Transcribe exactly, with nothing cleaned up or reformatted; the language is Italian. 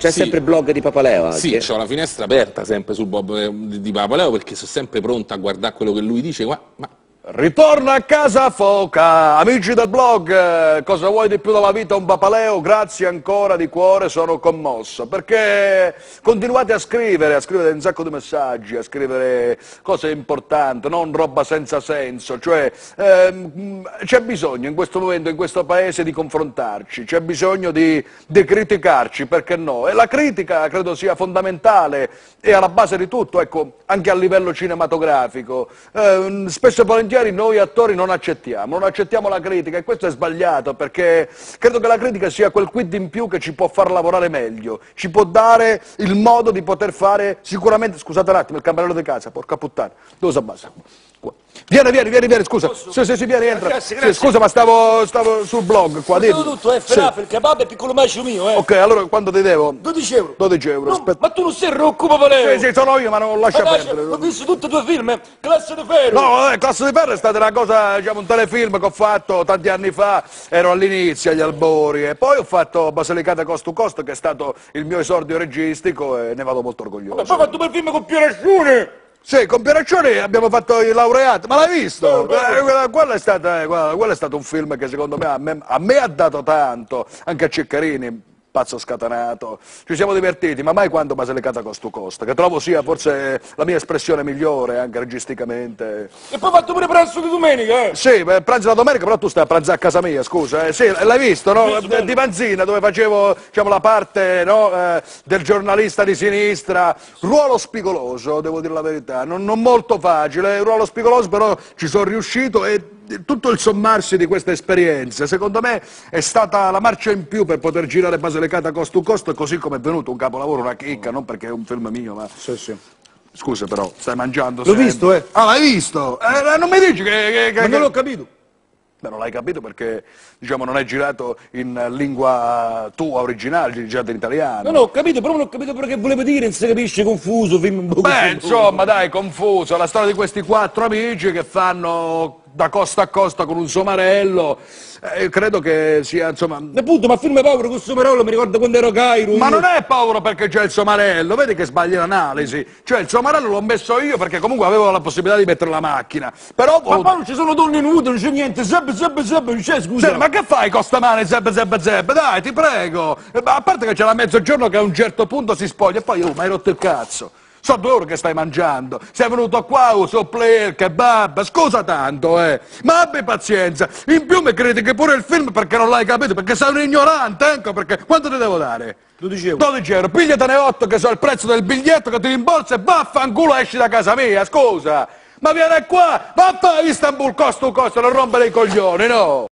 C'è sì. sempre il blog di Papaleo anche? Sì, c'ho la finestra aperta sempre sul blog di Papaleo perché sono sempre pronta a guardare quello che lui dice, ma... ma... Ritorna a casa Foca, amici del blog, eh, cosa vuoi di più dalla vita un Papaleo? Grazie ancora di cuore, sono commosso, perché continuate a scrivere, a scrivere un sacco di messaggi, a scrivere cose importanti, non roba senza senso, cioè ehm, c'è bisogno in questo momento, in questo paese di confrontarci, c'è bisogno di, di criticarci, perché no? E la critica credo sia fondamentale e alla base di tutto, ecco, anche a livello cinematografico, eh, spesso e volentieri noi attori non accettiamo, non accettiamo la critica e questo è sbagliato perché credo che la critica sia quel quid in più che ci può far lavorare meglio, ci può dare il modo di poter fare sicuramente, scusate un attimo, il campanello di casa, porca puttana, dove si abbassa? Vieni, vieni, vieni, vieni, scusa, sì, sì, sì, vieni, entra, Grazie, grazie. Sì, scusa ma stavo, stavo sul blog qua, Tutto, dimmi. tutto, eh, Sì. Ferrafel, il kebab è piccolo macio mio, eh. Ok, allora quanto ti devo? dodici euro. dodici euro, No, aspetta. ma tu non sei Rocco Papaleo? Sì, sì, sono io, ma non lascia Ma lascia- perdere. Ho visto tutti i tuoi film, eh. Classe di ferro. No, vabbè, Classe di Ferro è stata una cosa, diciamo, un telefilm che ho fatto tanti anni fa, ero all'inizio, agli albori, e poi ho fatto Basilicata Cost to Cost, che è stato il mio esordio registico e ne vado molto orgoglioso. Ma poi hai fatto quel film con Piero Ascione. Sì, con Pieraccioni abbiamo fatto i laureati, ma l'hai visto? Bello, bello. Eh, quella- quello, è stata, eh, guarda, quello è stato un film che secondo me a, me a me ha dato tanto, anche a Ceccarini, pazzo scatanato, ci siamo divertiti, ma mai quanto Basilicata Cost to Cost, che trovo sia forse la mia espressione migliore, anche registicamente. E poi hai fatto pure pranzo di domenica, eh. Sì, beh, pranzo la domenica, però tu stai a pranzare a casa mia, scusa. Eh. Sì, l'hai visto, no? Visto, bello. Di Manzina, dove facevo, diciamo, la parte, no, eh, del giornalista di sinistra. Ruolo spigoloso, devo dire la verità, non, non molto facile, ruolo spigoloso, però ci sono riuscito e tutto il sommarsi di queste esperienze, secondo me, è stata la marcia in più per poter girare Basilicata Cost to Cost, così come è venuto un capolavoro, una chicca, non perché è un film mio, ma... Sì, sì. Scusa però, stai mangiando L'ho sempre. visto, eh. Ah, l'hai visto? Eh, non mi dici che... che, che Ma che- non l'ho capito. Beh, non l'hai capito perché, diciamo, non è girato in lingua tua originale, è girato in italiano. No, no, ho capito, però non ho capito perché voleva dire, non si capisce, confuso, film un po' Beh, confuso. insomma, dai, confuso, la storia di questi quattro amici che fanno da costa a costa con un somarello, eh, credo che sia, insomma... E appunto, ma film povero con Somarello mi ricorda quando ero a Cairo. Ma io. non è povero perché c'è il somarello, vedi che sbagli l'analisi, cioè il somarello l'ho messo io perché comunque avevo la possibilità di mettere la macchina, però... Ma poi non ci sono donne nude, non c'è niente, zeb, zeb, zeb, non c'è, scusa. Sì, ma che fai Costamane, zeb, zeb, zeb? Dai, ti prego! Eh, ma a parte che c'è la mezzogiorno che a un certo punto si spoglia, e poi, oh, mi hai rotto il cazzo! So due ore che stai mangiando, sei venuto qua, oh, so player, kebab, scusa tanto, eh! Ma abbi pazienza! In più mi critichi pure il film perché non l'hai capito, perché sei un ignorante, ecco perché... Quanto ti devo dare? dodici euro. dodici euro, pigliatene otto che so il prezzo del biglietto che ti rimborsa e vaffanculo esci da casa mia, scusa! Ma vieni qua, va a fare Istanbul costo costo, non rompere i coglioni, no!